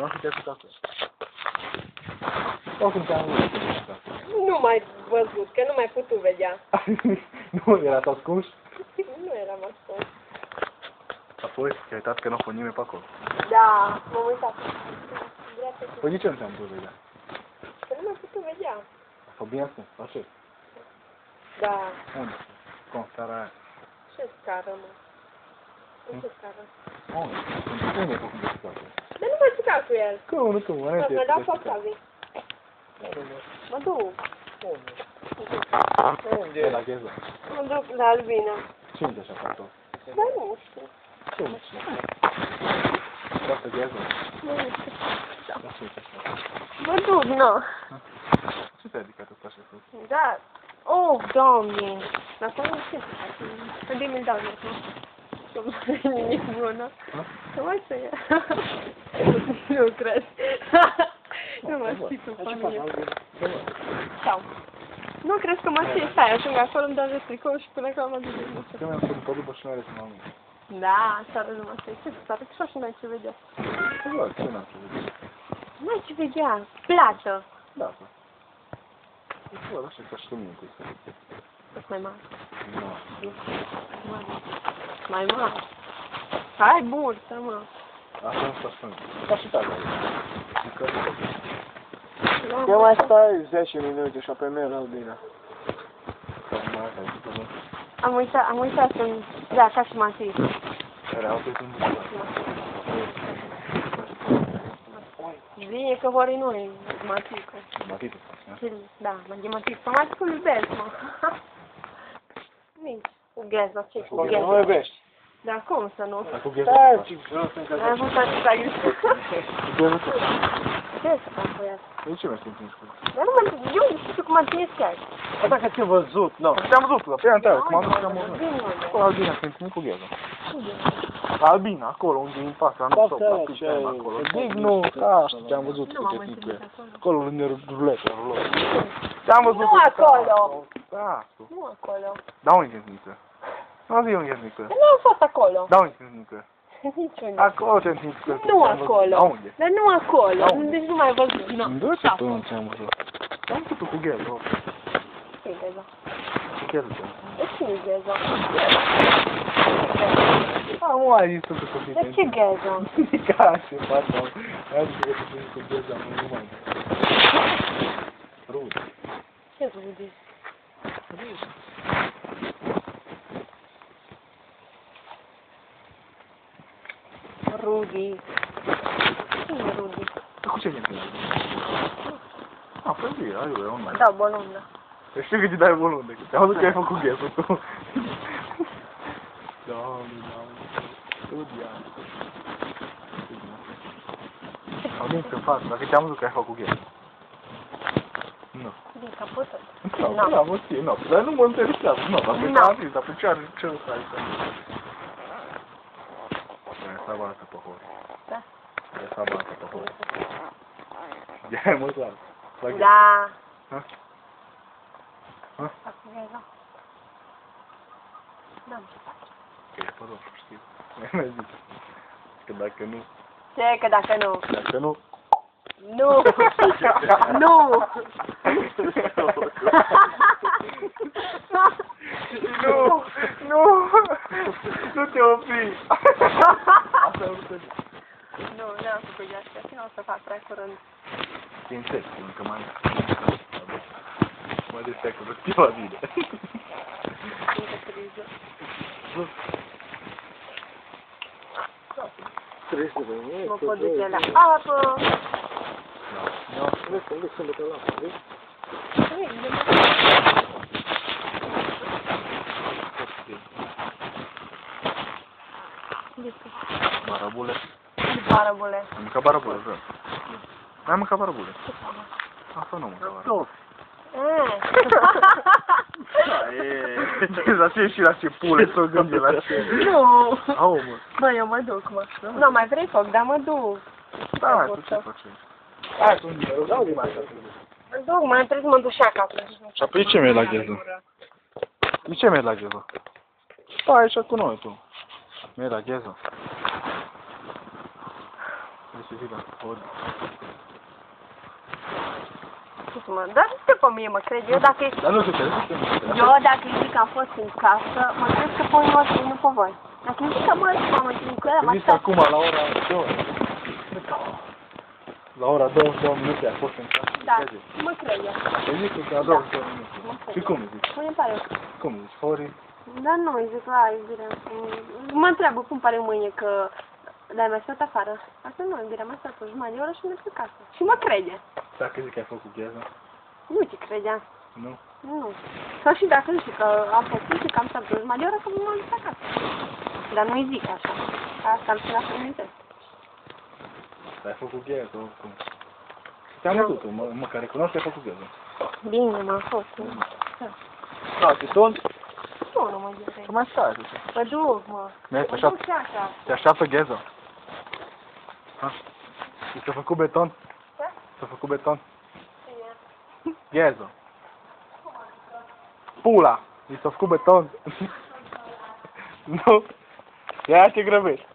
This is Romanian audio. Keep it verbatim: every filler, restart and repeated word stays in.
nu fi te-ai acolo. Oricum te-am văzut. Nu mai văzut, că nu mai putut vedea. Nu, erați ascuns? Nu eram ascuns. Apoi, te-ai uitat că nu a fost nimeni pe acolo. Da, m-am uitat. Păi de ce nu te-am putut vedea? Că nu mai putut vedea. A fost bine ascuns, așa. Da. Unde? Cum, scara aia? Ce scară, mă? În ce scară? Unde? Unde e făcut de scară? Dar nu mă juca cu el. Cum, nu tu, mă, nu te-ai Mă dau foc, Savi. Mă duc. Unde e la Gheza? Mă duc la Albina. Ce unde așa pe acolo? Dar nu știu. Ce nu știu? Toată Gheza? Nu știu. Da, ce uite așa? Mă duc, nu. Ce te-ai ridicat ăsta așa sus? Da. Oh, Doamne. Dar asta nu știu. Unde mi-l dau eu? Că nu e nimic bună. Să mai să ia. Nu cred. Nu mă știi cu familie. Sau. Nu crezi că mă știi? Stai, ajung acolo, îmi dau de tricou și până acolo mă duc. Că mi-am făcut pe după și nu are să mă amân. Da, seara nu mă știi. Ce să arăt așa și n-ai ce vedea. Da, ce n-am ce vedea? N-ai ce vedea. Plată. Da, da. E clar, așa ca și cu mine cu asta. Tot mai mare. Nu. Mai Mai mare. Hai burtă, mă. Așa nu stai spune. Ca și tata. Eu mai stai zece minute și apoi merg la Albina. Am uitat, am uitat să-mi... Da, ca și Matii. Era altul când Bine că vor noi, Maticu. Maticu. Da, e Maticu. Pe Maticu îl iubesc, mă. Nici. Cu Gheza, ce cu Gheza? Nu iubești. Da, cum să nu? Cu Gheza. Stai, ce vreau să-mi Ai cazi. avut atâta grijă. Cu Gheza ce? Ce să fac cu el? De ce mi-ai simțit cu Dar nu mă... Eu nu știu cum am ținut chiar. Bă, dacă ți-am văzut, nu. Te-am văzut, la pe ea întreabă, cum am zis că am văzut. Bine, unde? Acolo Albina, când țin cu Gheza. La Albina, acolo, unde e în fața, nu stop, la piscina acolo. Zic, nu, ca asta, te-am văzut Nu cu m-am ce mai cu el. ținut acolo. Acolo, lângă rulete, rulete. Te-am văzut Nu cu acolo. Da, tu. Nu acolo. Da, unde e nică? Nu zi unde e nică. Dar nu am fost acolo. Da, unde e nică? Niciunde. Acolo te-am ținut cu el. Nu acolo. Da, unde? Dar nu acolo. Da, unde? Deci nu mai văzut. Nu. Unde ce tu nu ți-am văzut? Te-am văzut cu Gheza. Ce e Gheza? Cu Gheza. De ce e Gheza? Ah, nu ai zis tu cu copii. De ce Gheza? Ca ce faci, am. Ai zis că te țin cu Gheza, nu mai. Rudi. Ce Rudi? Rudi. Cine e Rudi? Dar cu ce vine? Ah, păi bine, ai eu, online. Da, bolundă. Eu știu că ți dai volunde, că te-am văzut că ai făcut ghezul tu. Doamne, doamne. Studia. Au din să fac, dacă te-am văzut că ai făcut ghezul. Nu. Din capotă. Nu, nu am văzut, nu. Dar nu mă interesează, nu. Dacă te-am zis, dar pe ce are, ce o să ai să... Să avanță pe hor. Da. Să avanță pe hor. Ia-i mă, clar. Da. Ha? Ha? Fac Gheza. Da. Că e pe roșu, știi? Mi-a zis. Că dacă nu... Ce, că dacă nu? Dacă nu... Nu! Nu! Nu! Nu! Nu te opri! Asta nu te... Nu, nu am făcut de asta și nu o să fac prea curând. Te înțeleg, încă mai... Mă destea cu răstiva bine. Încă criză. Trebuie să veni. Mă pot duce la apă. Nu. Vezi că vezi să ducă la apă, vezi? Barabule. Barabule. Am mâncat barabule, vreau. N-am mâncat barabule. Asta nu am mâncat barabule. La ce și la ce pule s-o gândi la ce? Nu! Au, mă. Bă, eu mă duc, mă. Nu, mai vrei foc, dar mă duc. Da, mai tu ce faci? Hai, tu unde eu dau din asta. Mă duc, mai trebuie să mă duc și acasă. Și apoi ce mergi la gheză? De ce mergi la gheză? Stai aici cu noi, tu. Mergi la gheză? De să zic la pod. Mă, dar nu pe mine mă cred. Eu dacă Dar nu știu ce, nu știu ce. eu dacă îi zic că am fost în casă, mă cred că pun eu și nu pe voi. Dacă îi zic că mă, m-am întâlnit cu el, am Zici acum la ora două. La ora două, două minute a fost în casă. Da, mă crede. Îi zic că a două, două minute. Și cum îi zici? Mie îmi pare. Cum îi zici? Fori? Dar nu, îi zic, la iubirea. Mă întreabă cum pare mâine că dar mai stat afară. Asta nu, iubirea, mai stat o jumătate de oră și merg pe casă. Și mă crede. Dacă zic că ai făcut gheză? Nu te credea. Nu? Nu. Sau și dacă zic că am făcut și că am stat o jumătate de oră, că mă duc acasă. Dar nu-i zic așa. Asta am sunat să-mi amintesc. Dar ai făcut gheză, oricum. Te-am văzut, mă, măcar recunosc că ai făcut gheză. Bine, m-am fost. Da, și sunt? Nu, nu mă gândesc. Că mai stai, așa. Mă duc, mă. Ne, Mă așa, duc și așa. te așteaptă gheză. Ha? Și s-a făcut beton? Ce? S-a făcut beton? Gheză. Pula! I s-a făcut beton. Nu? Ia te grăbești.